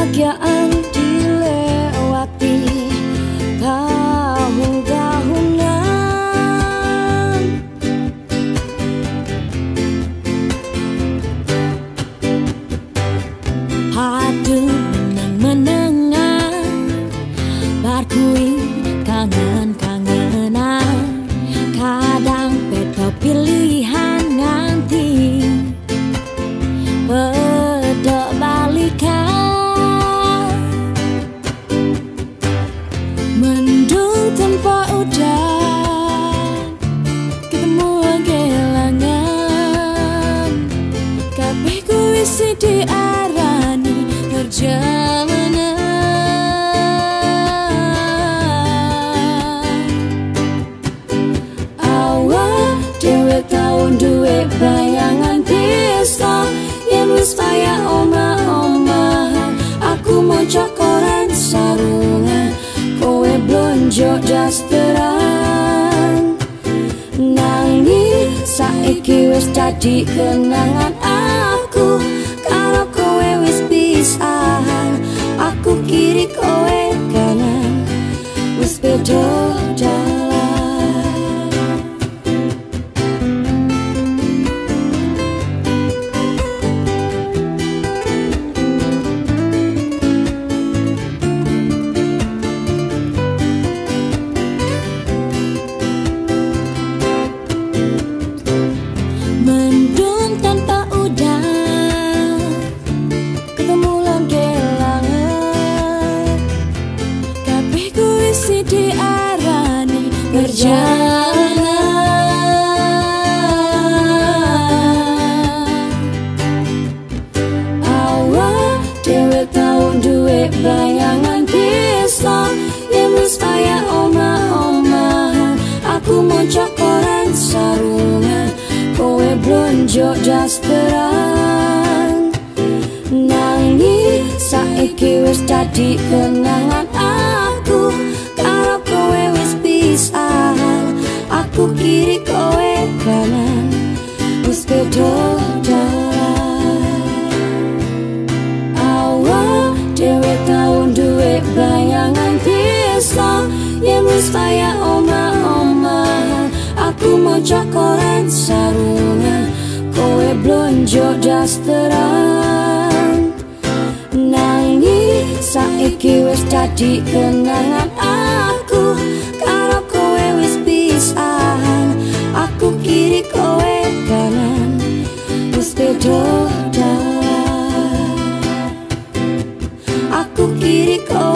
kebahagiaan dilewati tahun-tahunan. Padu menang-menangan, barkui kangen-kangenan. Kadang beda pilihan nganti bedok balikan. Mendung tanpa udan, ketemu kehilangan. Kabeh kuwi sing diarani perjalanan. Awak dhewe tau duwe bayangan bisa yen wis kaya omah-omahan. Aku maca koran sarungan, kowe blonjo dasteran. Nanging saiki wis dadi kenangan. Aku karo kowe wis pisahan. Aku kiri kowe kanan, wis beda dalan. Mendung tanpa udan, ketemu lan kelangan. Kabeh kuwi sing diarani perjalanan. Awak dhewe tau duwe bayangan bisa yen wis kaya omah-omahan. Aku maca koran sarungan, kowe blonjo dasteran. Nanging saiki wis dadi kenangan. Aku karo kowe wis pisahan. Aku kiri kowe kanan, wis beda dalan. Awak dhewe tau duwe bayangan bisa yen wis kaya omah-omahan. Aku maca koran sarungan, kowe blonjo dasteran. Nanging saiki wis dadi kenangan. Aku karo kowe wis pisahan. Aku kiri kowe kanan, wis beda dalan. Aku kiri kowe